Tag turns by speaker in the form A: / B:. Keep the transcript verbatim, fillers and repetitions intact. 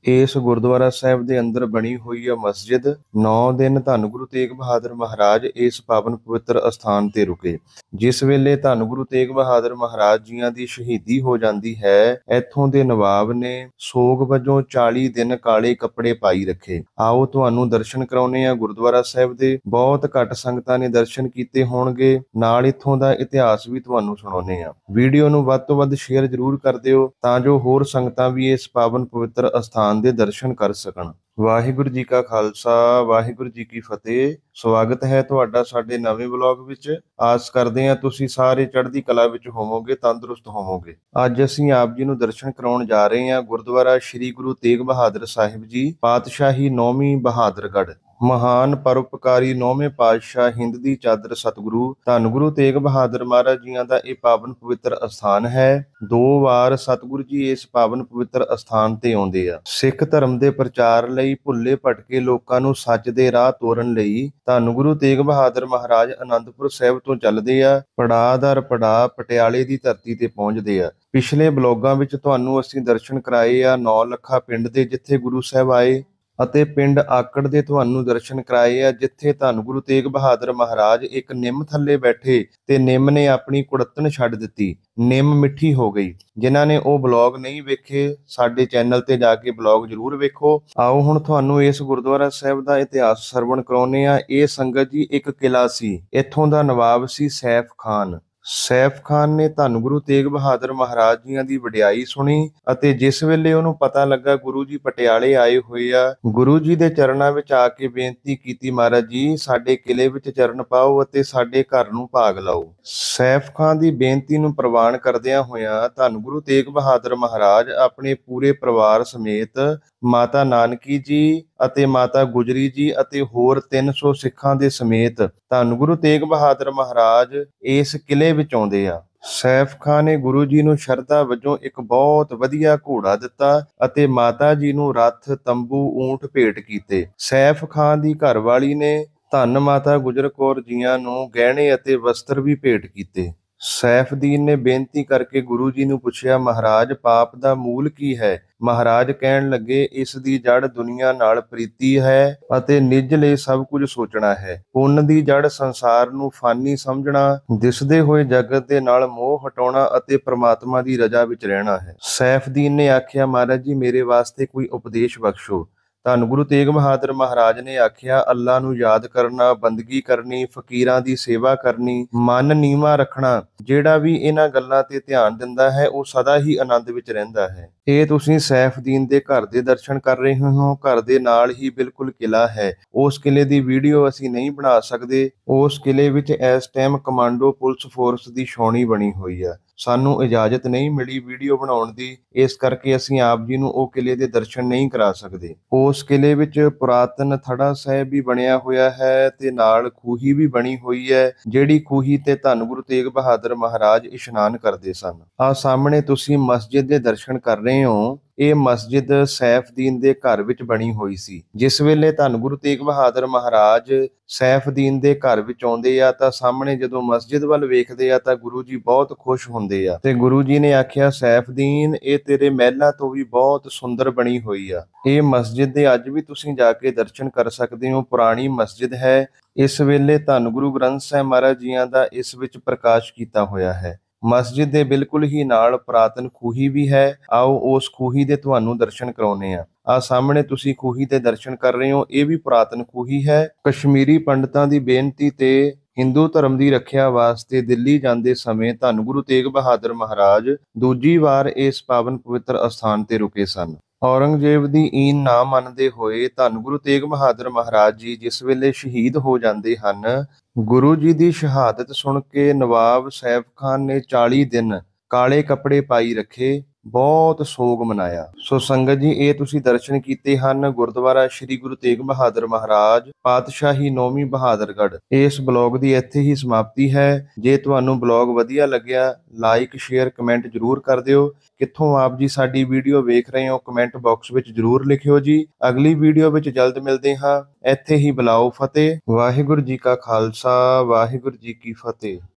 A: ਇਸ ਗੁਰਦੁਆਰਾ ਸਾਹਿਬ ਦੇ ਅੰਦਰ ਬਣੀ ਹੋਈ ਹੈ ਮਸਜਿਦ। ਨੌ ਦਿਨ ਧੰਨ ਗੁਰੂ ਤੇਗ ਬਹਾਦਰ ਮਹਾਰਾਜ ਇਸ ਪਾਵਨ ਪਵਿੱਤਰ ਅਸਥਾਨ ਤੇ ਰੁਕੇ। ਜਿਸ ਵੇਲੇ ਧੰਨ ਗੁਰੂ ਤੇਗ ਬਹਾਦਰ ਮਹਾਰਾਜ ਜੀਆਂ ਦੀ ਸ਼ਹੀਦੀ ਹੋ ਜਾਂਦੀ ਹੈ, ਇੱਥੋਂ ਦੇ ਨਵਾਬ ਨੇ ਸੋਗ ਵਜੋਂ ਚਾਲੀ ਦਿਨ ਕਾਲੇ ਕੱਪੜੇ ਪਾਈ ਰੱਖੇ। ਆਓ ਤੁਹਾਨੂੰ ਦਰਸ਼ਨ ਕਰਾਉਨੇ ਆ ਗੁਰਦੁਆਰਾ ਸਾਹਿਬ ਦੇ। ਬਹੁਤ ਘੱਟ ਸੰਗਤਾਂ ਨੇ ਦਰਸ਼ਨ ਕੀਤੇ ਹੋਣਗੇ, ਨਾਲ ਇੱਥੋਂ ਦਾ ਇਤਿਹਾਸ ਵੀ ਤੁਹਾਨੂੰ ਸੁਣਾਉਨੇ ਆ। ਵੀਡੀਓ ਨੂੰ ਵੱਧ ਤੋਂ ਵੱਧ ਸ਼ੇਅਰ ਜ਼ਰੂਰ ਕਰ ਦਿਓ ਤਾਂ ਜੋ ਹੋਰ ਸੰਗਤਾਂ ਵੀ ਇਸ ਪਾਵਨ ਪਵਿੱਤਰ ਅਸਥਾਨ ਦੇ ਦਰਸ਼ਨ ਕਰ ਸਕਣ। ਵਾਹਿਗੁਰੂ ਜੀ ਕਾ ਖਾਲਸਾ, ਵਾਹਿਗੁਰੂ ਜੀ ਕੀ ਫਤਿਹ। ਸਵਾਗਤ ਹੈ ਤੁਹਾਡਾ ਸਾਡੇ ਨਵੇਂ ਵਲੌਗ ਵਿੱਚ। ਆਸ ਕਰਦੇ ਹਾਂ ਤੁਸੀਂ ਸਾਰੇ ਚੜ੍ਹਦੀ ਕਲਾ ਵਿੱਚ ਹੋਵੋਗੇ, ਤੰਦਰੁਸਤ ਹੋਵੋਗੇ। ਅੱਜ ਅਸੀਂ ਆਪ ਜੀ ਨੂੰ ਦਰਸ਼ਨ ਕਰਾਉਣ ਜਾ ਰਹੇ ਹਾਂ ਗੁਰਦੁਆਰਾ ਸ੍ਰੀ ਗੁਰੂ ਤੇਗ ਬਹਾਦਰ ਸਾਹਿਬ ਜੀ, ਪਾਤਸ਼ਾਹੀ ਨੌਵੀਂ ਬਹਾਦਰਗੜ੍ਹ। ਮਹਾਨ ਪਰਉਪਕਾਰੀ ਨੌਵੇਂ ਪਾਤਸ਼ਾਹ ਹਿੰਦ ਦੀ ਚਾਦਰ ਸਤਿਗੁਰੂ ਧੰਨ ਗੁਰੂ ਤੇਗ ਬਹਾਦਰ ਮਹਾਰਾਜ ਜੀਆਂ ਦਾ ਇਹ ਪਾਵਨ ਪਵਿੱਤਰ ਅਸਥਾਨ ਹੈ। ਦੋ ਵਾਰ ਸਤਿਗੁਰੂ ਜੀ ਇਸ ਪਾਵਨ ਪਵਿੱਤਰ ਅਸਥਾਨ ਤੇ ਆਉਂਦੇ ਆ। ਸਿੱਖ ਧਰਮ ਦੇ ਪ੍ਰਚਾਰ ਲਈ, ਭੁੱਲੇ ਭਟਕੇ ਲੋਕਾਂ ਨੂੰ ਸੱਚ ਦੇ ਰਾਹ ਤੋਰਨ ਲਈ ਧੰਨ ਗੁਰੂ ਤੇਗ ਬਹਾਦਰ ਮਹਾਰਾਜ ਅਨੰਦਪੁਰ ਸਾਹਿਬ ਤੋਂ ਚੱਲਦੇ ਆ। ਪੜਾਅ ਦਰ ਪੜਾਅ ਪਟਿਆਲੇ ਦੀ ਧਰਤੀ ਤੇ ਪਹੁੰਚਦੇ ਆ। ਪਿਛਲੇ ਬਲੌਗਾਂ ਵਿੱਚ ਤੁਹਾਨੂੰ ਅਸੀਂ ਦਰਸ਼ਨ ਕਰਾਏ ਆ ਨੌ ਲੱਖਾ ਪਿੰਡ ਦੇ, ਜਿੱਥੇ ਗੁਰੂ ਸਾਹਿਬ ਆਏ, ਅਤੇ ਪਿੰਡ ਆਕੜ ਦੇ ਤੁਹਾਨੂੰ ਦਰਸ਼ਨ ਕਰਾਏ ਆ, ਜਿੱਥੇ ਧੰਨ ਗੁਰੂ ਤੇਗ ਬਹਾਦਰ ਮਹਾਰਾਜ ਇੱਕ ਨਿੰਮ ਥੱਲੇ ਬੈਠੇ ਤੇ ਨਿੰਮ ਨੇ ਆਪਣੀ ਕੁੜੱਤਣ ਛੱਡ ਦਿੱਤੀ। ਨਿੰਮ ਮਿੱਠੀ ਹੋ ਗਈ। ਜਿਨ੍ਹਾਂ ਨੇ ਉਹ ਬਲੌਗ ਨਹੀਂ ਵੇਖੇ, ਸਾਡੇ ਚੈਨਲ ਤੇ ਜਾ ਕੇ ਬਲੌਗ ਜ਼ਰੂਰ ਵੇਖੋ। ਆਓ ਹੁਣ ਤੁਹਾਨੂੰ ਇਸ ਗੁਰਦੁਆਰਾ ਸਾਹਿਬ ਦਾ ਇਤਿਹਾਸ ਸਰਵਣ ਕਰਾਉਨੇ ਆ। ਇਹ ਸੰਗਤ ਜੀ ਇੱਕ ਕਿਲਾ ਸੀ। ਇੱਥੋਂ ਦਾ ਨਵਾਬ ਸੀ ਸੈਫ ਖਾਨ। ਸੈਫ ਖਾਨ ਨੇ ਧੰਨ ਗੁਰੂ ਤੇਗ ਬਹਾਦਰ ਮਹਾਰਾਜ ਜੀਆਂ ਦੀ ਵਡਿਆਈ ਸੁਣੀ ਅਤੇ ਜਿਸ ਵੇਲੇ ਉਹਨੂੰ ਪਤਾ ਲੱਗਾ ਗੁਰੂ ਜੀ ਪਟਿਆਲੇ ਆਏ ਹੋਏ ਆ, ਗੁਰੂ ਜੀ ਦੇ ਚਰਨਾਂ ਵਿੱਚ ਆ ਕੇ ਬੇਨਤੀ ਕੀਤੀ, ਮਹਾਰਾਜ ਜੀ ਸਾਡੇ ਕਿਲੇ ਵਿੱਚ ਚਰਨ ਪਾਓ ਅਤੇ ਸਾਡੇ ਘਰ ਨੂੰ ਭਾਗ ਲਾਓ। ਸੈਫ ਖਾਨ ਦੀ ਬੇਨਤੀ ਨੂੰ ਪ੍ਰਵਾਨ ਕਰਦਿਆਂ ਹੋਇਆਂ ਧੰਨ ਗੁਰੂ ਤੇਗ ਬਹਾਦਰ ਮਹਾਰਾਜ ਆਪਣੇ ਪੂਰੇ ਪਰਿਵਾਰ ਸਮੇਤ ਮਾਤਾ ਨਾਨਕੀ ਜੀ ਅਤੇ ਮਾਤਾ ਗੁਜਰੀ ਜੀ ਅਤੇ ਹੋਰ ਤਿੰਨ ਸੌ ਸਿੱਖਾਂ ਦੇ ਸਮੇਤ ਧੰਨ ਗੁਰੂ ਤੇਗ ਬਹਾਦਰ ਮਹਾਰਾਜ ਇਸ ਕਿਲੇ ਵਿੱਚ ਆਉਂਦੇ ਆ। ਸੈਫ ਖਾਨ ਨੇ ਗੁਰੂ ਜੀ ਨੂੰ ਸ਼ਰਧਾ ਵਜੋਂ ਇੱਕ ਬਹੁਤ ਵਧੀਆ ਘੋੜਾ ਦਿੱਤਾ ਅਤੇ ਮਾਤਾ ਜੀ ਨੂੰ ਰੱਥ, ਤੰਬੂ, ਊਂਠ ਭੇਟ ਕੀਤੇ। ਸੈਫ ਖਾਨ ਦੀ ਘਰਵਾਲੀ ਨੇ ਧੰਨ ਮਾਤਾ ਗੁਜਰ ਕੌਰ ਜੀਆਂ ਨੂੰ ਗਹਿਣੇ ਅਤੇ ਵਸਤਰ ਵੀ ਭੇਟ ਕੀਤੇ। ਸੈਫਦੀਨ ਨੇ ਬੇਨਤੀ ਕਰਕੇ ਗੁਰੂ ਜੀ ਨੂੰ ਪੁੱਛਿਆ, ਮਹਾਰਾਜ ਪਾਪ ਦਾ ਮੂਲ ਕੀ ਹੈ? ਮਹਾਰਾਜ ਕਹਿਣ ਲੱਗੇ, ਇਸ ਦੀ ਜੜ ਦੁਨੀਆ ਨਾਲ ਪ੍ਰੀਤੀ ਹੈ ਅਤੇ ਨਿੱਜ ਲਈ ਸਭ ਕੁਝ ਸੋਚਣਾ ਹੈ। ਪੁੰਨ ਦੀ ਜੜ ਸੰਸਾਰ ਨੂੰ ਫਾਨੀ ਸਮਝਣਾ, ਦਿਸਦੇ ਹੋਏ ਜਗਤ ਦੇ ਨਾਲ ਮੋਹ ਹਟਾਉਣਾ ਅਤੇ ਪ੍ਰਮਾਤਮਾ ਦੀ ਰਜ਼ਾ ਵਿੱਚ ਰਹਿਣਾ ਹੈ। ਸੈਫਦੀਨ ਨੇ ਆਖਿਆ, ਮਹਾਰਾਜ ਜੀ ਮੇਰੇ ਵਾਸਤੇ ਕੋਈ ਉਪਦੇਸ਼ ਬਖਸ਼ੋ। ਧੰਨ ਗੁਰੂ ਤੇਗ ਬਹਾਦਰ ਮਹਾਰਾਜ ਨੇ ਆਖਿਆ, ਅੱਲਾ ਨੂੰ ਯਾਦ ਕਰਨਾ, ਬੰਦਗੀ ਕਰਨੀ, ਫਕੀਰਾਂ ਦੀ ਸੇਵਾ ਕਰਨੀ, ਮਨ ਨੀਵਾਂ ਰੱਖਣਾ। ਜਿਹੜਾ ਵੀ ਇਹਨਾਂ ਗੱਲਾਂ ਤੇ ਧਿਆਨ ਦਿੰਦਾ ਹੈ ਉਹ ਸਦਾ ਹੀ ਆਨੰਦ ਵਿੱਚ ਰਹਿੰਦਾ ਹੈ। ਇਹ ਤੁਸੀਂ ਸੈਫਦੀਨ ਦੇ ਘਰ ਦੇ ਦਰਸ਼ਨ ਕਰ ਰਹੇ ਹੋ। ਘਰ ਦੇ ਨਾਲ ਹੀ ਬਿਲਕੁਲ ਕਿਲਾ ਹੈ। ਉਸ ਕਿਲੇ ਦੀ ਵੀਡੀਓ ਅਸੀਂ ਨਹੀਂ ਬਣਾ ਸਕਦੇ। ਉਸ ਕਿਲੇ ਵਿੱਚ ਇਸ ਟਾਈਮ ਕਮਾਂਡੋ ਪੁਲਿਸ ਫੋਰਸ ਦੀ ਛਾਉਣੀ ਬਣੀ ਹੋਈ ਹੈ। ਸਾਨੂੰ ਇਜਾਜ਼ਤ ਨਹੀਂ ਮਿਲੀ ਵੀਡੀਓ ਬਣਾਉਣ ਦੀ, ਇਸ ਕਰਕੇ ਅਸੀਂ ਆਪ ਜੀ ਨੂੰ ਉਹ ਕਿਲੇ ਦੇ ਦਰਸ਼ਨ ਨਹੀਂ ਕਰਾ ਸਕਦੇ। ਉਸ ਕਿਲੇ ਵਿੱਚ ਪੁਰਾਤਨ ਥੜਾ ਸਾਹਿਬ ਵੀ ਬਣਿਆ ਹੋਇਆ ਹੈ ਤੇ ਨਾਲ ਖੂਹੀ ਵੀ ਬਣੀ ਹੋਈ ਹੈ, ਜਿਹੜੀ ਖੂਹੀ ਤੇ ਧੰਨ ਗੁਰੂ ਤੇਗ ਬਹਾਦਰ ਮਹਾਰਾਜ ਇਸ਼ਨਾਨ ਕਰਦੇ ਸਨ। ਆਹ ਸਾਹਮਣੇ ਤੁਸੀਂ ਮਸਜਿਦ ਦੇ ਦਰਸ਼ਨ ਕਰ ਰਹੇ ਹੋ। ਇਹ ਮਸਜਿਦ ਸੈਫਦੀਨ ਦੇ ਘਰ ਵਿੱਚ ਬਣੀ ਹੋਈ ਸੀ। ਜਿਸ ਵੇਲੇ ਧੰਨ ਗੁਰੂ ਤੇਗ ਬਹਾਦਰ ਮਹਾਰਾਜ ਸੈਫਦੀਨ ਦੇ ਘਰ ਵਿੱਚ ਆਉਂਦੇ ਆ ਤਾਂ ਸਾਹਮਣੇ ਜਦੋਂ ਮਸਜਿਦ ਵੱਲ ਵੇਖਦੇ ਆ ਤਾਂ ਗੁਰੂ ਜੀ ਬਹੁਤ ਖੁਸ਼ ਹੁੰਦੇ ਆ ਤੇ ਗੁਰੂ ਜੀ ਨੇ ਆਖਿਆ, ਸੈਫਦੀਨ ਇਹ ਤੇਰੇ ਮਹਿਲਾਂ ਤੋਂ ਵੀ ਬਹੁਤ ਸੁੰਦਰ ਬਣੀ ਹੋਈ ਆ। ਇਹ ਮਸਜਿਦ ਦੇ ਅੱਜ ਵੀ ਤੁਸੀਂ ਜਾ ਕੇ ਦਰਸ਼ਨ ਕਰ ਸਕਦੇ ਹੋ। ਪੁਰਾਣੀ ਮਸਜਿਦ ਹੈ। ਇਸ ਵੇਲੇ ਧੰਨ ਗੁਰੂ ਗ੍ਰੰਥ ਸਾਹਿਬ ਮਹਾਰਾਜ ਜੀਆਂ ਦਾ ਇਸ ਵਿੱਚ ਪ੍ਰਕਾਸ਼ ਕੀਤਾ ਹੋਇਆ ਹੈ। ਮਸਜਿਦ ਦੇ ਬਿਲਕੁਲ ਹੀ ਨਾਲ ਪੁਰਾਤਨ ਖੂਹੀ ਵੀ ਹੈ। ਆਓ ਉਸ ਖੂਹੀ ਦੇ ਤੁਹਾਨੂੰ ਦਰਸ਼ਨ ਕਰਾਉਨੇ ਆ। ਆ ਸਾਹਮਣੇ ਤੁਸੀਂ ਖੂਹੀ ਦੇ ਦਰਸ਼ਨ ਕਰ ਰਹੇ ਹੋ। ਇਹ ਵੀ ਪੁਰਾਤਨ ਖੂਹੀ ਹੈ। ਕਸ਼ਮੀਰੀ ਪੰਡਤਾਂ ਦੀ ਬੇਨਤੀ ਤੇ ਹਿੰਦੂ ਧਰਮ ਦੀ ਰੱਖਿਆ ਵਾਸਤੇ ਦਿੱਲੀ ਜਾਂਦੇ ਸਮੇਂ ਧੰਨ ਗੁਰੂ ਤੇਗ ਬਹਾਦਰ ਮਹਾਰਾਜ ਦੂਜੀ ਵਾਰ ਇਸ ਪਾਵਨ ਪਵਿੱਤਰ ਅਸਥਾਨ ਤੇ ਰੁਕੇ ਸਨ। ਔਰੰਗਜ਼ੇਬ ਦੀ ਈਨ ਨਾ ਮੰਨਦੇ ਹੋਏ ਧੰਨ ਗੁਰੂ ਤੇਗ ਬਹਾਦਰ ਮਹਾਰਾਜ ਜੀ ਜਿਸ ਵੇਲੇ ਸ਼ਹੀਦ ਹੋ ਜਾਂਦੇ ਹਨ, ਗੁਰੂ ਜੀ ਦੀ ਸ਼ਹਾਦਤ ਸੁਣ ਕੇ ਨਵਾਬ ਸੈਫ ਖਾਨ ਨੇ ਚਾਲੀ ਦਿਨ ਕਾਲੇ ਕੱਪੜੇ ਪਾਈ ਰੱਖੇ, ਬਹੁਤ ਸੋਗ ਮਨਾਇਆ। ਸੋ ਸੰਗਤ ਜੀ, ਇਹ ਤੁਸੀਂ ਦਰਸ਼ਨ ਕੀਤੇ ਹਨ ਗੁਰਦੁਆਰਾ ਸ੍ਰੀ ਗੁਰੂ ਤੇਗ ਬਹਾਦਰ ਮਹਾਰਾਜ, ਪਾਤਸ਼ਾਹੀ ਨੌਵੀਂ ਬਹਾਦਰਗੜ੍ਹ। ਇਸ ਬਲੌਗ ਦੀ ਇੱਥੇ ਹੀ ਸਮਾਪਤੀ ਹੈ। ਜੇ ਤੁਹਾਨੂੰ ਬਲੌਗ ਵਧੀਆ ਲੱਗਿਆ, ਲਾਈਕ, ਸ਼ੇਅਰ, ਕਮੈਂਟ ਜ਼ਰੂਰ ਕਰ ਦਿਓ। ਕਿੱਥੋਂ ਆਪ ਜੀ ਸਾਡੀ ਵੀਡੀਓ ਵੇਖ ਰਹੇ ਹੋ ਕਮੈਂਟ ਬਾਕਸ ਵਿੱਚ ਜ਼ਰੂਰ ਲਿਖਿਓ ਜੀ। ਅਗਲੀ ਵੀਡੀਓ ਵਿੱਚ ਜਲਦ ਮਿਲਦੇ ਹਾਂ। ਇੱਥੇ ਹੀ ਬੁਲਾਓ ਫਤਿਹ। ਵਾਹਿਗੁਰੂ ਜੀ ਕਾ ਖਾਲਸਾ, ਵਾਹਿਗੁਰੂ ਜੀ ਕੀ ਫਤਿਹ।